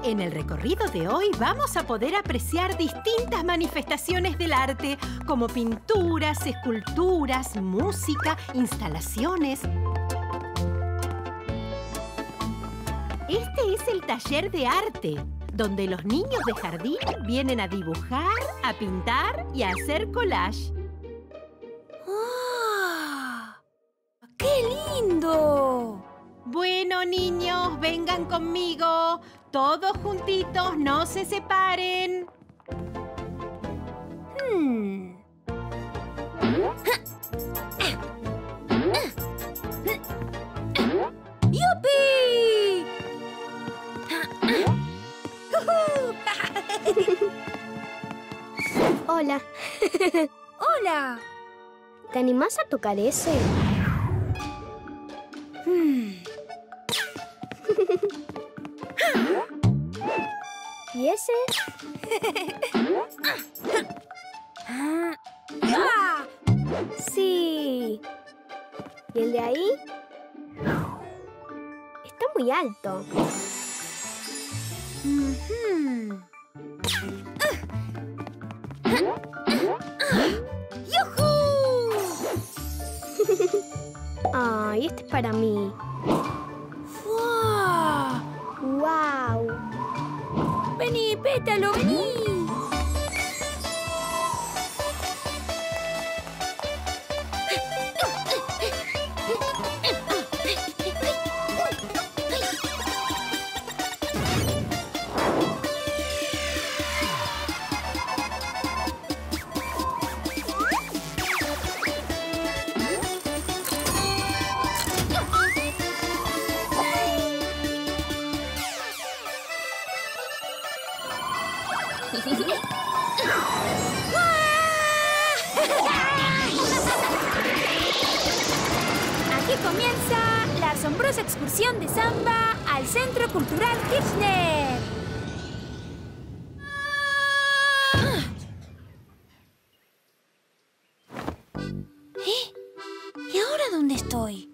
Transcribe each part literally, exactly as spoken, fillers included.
En el recorrido de hoy vamos a poder apreciar distintas manifestaciones del arte, como pinturas, esculturas, música, instalaciones. Este es el taller de arte, donde los niños de jardín vienen a dibujar, a pintar y a hacer collage. ¡Oh! ¡Qué lindo! Bueno, niños, vengan conmigo. Todos juntitos, no se separen. Hmm. ¡Yupi! Hola. ¡Hola! ¿Te animás a tocar ese? Hmm. ¿Y ese? Ah. ¡Ah! Sí. ¿Y el de ahí? Está muy alto. Mm-hmm. ¡Yujú! Ay, este es para mí. ¡Wow! ¡Wow! ¡Vení, pétalo, vení! Aquí comienza la asombrosa excursión de samba al Centro Cultural Kirchner. ¿Eh? ¿Y ahora dónde estoy?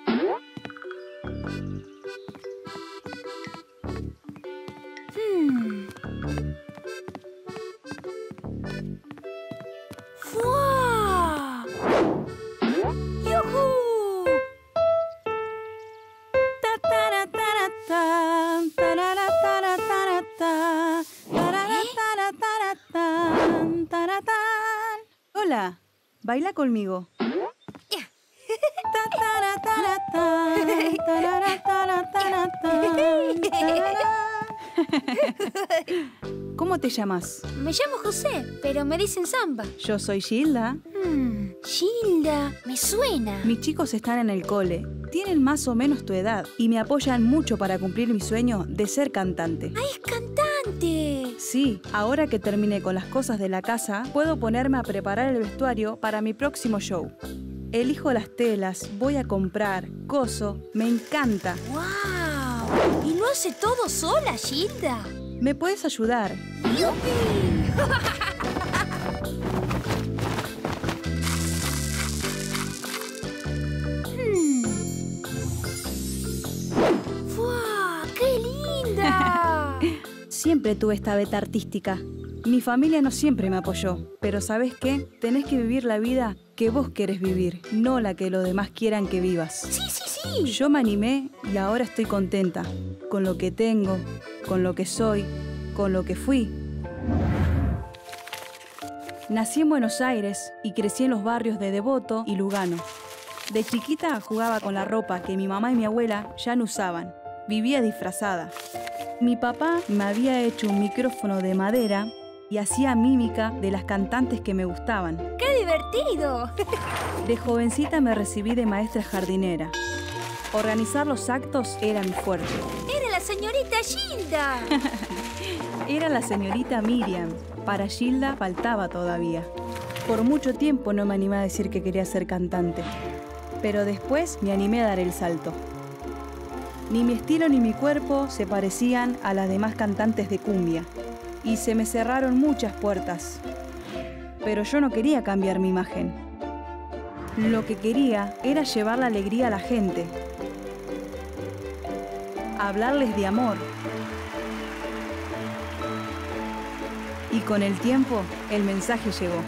Hmm. ¡Fua! ¡Yujú! Ta-tara-tara-tan, tarara-tara-tara-tan, tarara-tara-tara-tan, taratán. Hola, baila conmigo. Ta-tara-tara-tan, tarara-tara-tara-tan, tararán. ¿Cómo te llamas? Me llamo José, pero me dicen Samba. Yo soy Gilda. Hmm, Gilda, me suena. Mis chicos están en el cole. Tienen más o menos tu edad y me apoyan mucho para cumplir mi sueño de ser cantante. ¡Ay, es cantante! Sí, ahora que terminé con las cosas de la casa, puedo ponerme a preparar el vestuario para mi próximo show. Elijo las telas, voy a comprar, coso, me encanta. ¡Wow! ¿Y lo hace todo sola, Gilda? ¿Me puedes ayudar? ¡Yupi! hmm. ¡Fua! ¡Qué linda! Siempre tuve esta beta artística. Mi familia no siempre me apoyó, pero ¿sabes qué? Tenés que vivir la vida que vos querés vivir, no la que los demás quieran que vivas. ¡Sí, sí, sí! Yo me animé y ahora estoy contenta, con lo que tengo, con lo que soy, con lo que fui. Nací en Buenos Aires y crecí en los barrios de Devoto y Lugano. De chiquita jugaba con la ropa que mi mamá y mi abuela ya no usaban. Vivía disfrazada. Mi papá me había hecho un micrófono de madera y hacía mímica de las cantantes que me gustaban. ¡Qué divertido! De jovencita me recibí de maestra jardinera. Organizar los actos era mi fuerte. ¡Era la señorita Gilda! Era la señorita Miriam. Para Gilda faltaba todavía. Por mucho tiempo no me animé a decir que quería ser cantante. Pero después me animé a dar el salto. Ni mi estilo ni mi cuerpo se parecían a las demás cantantes de cumbia. Y se me cerraron muchas puertas. Pero yo no quería cambiar mi imagen. Lo que quería era llevar la alegría a la gente. Hablarles de amor. Y con el tiempo, el mensaje llegó.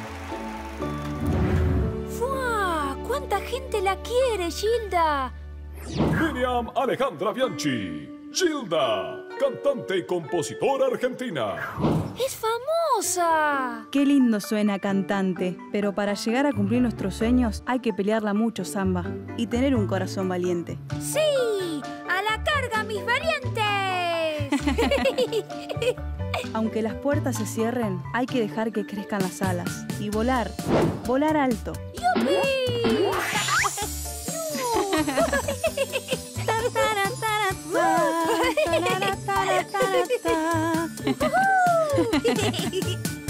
¡Fua! ¡Cuánta gente la quiere, Gilda! Miriam Alejandra Bianchi, Gilda, cantante y compositora argentina. ¡Es famosa! Qué lindo suena cantante, pero para llegar a cumplir nuestros sueños hay que pelearla mucho, Samba, y tener un corazón valiente. ¡Sí! ¡A la carga, mis valientes! Aunque las puertas se cierren, hay que dejar que crezcan las alas y volar, volar alto. ¡Yupi! ¡Uh!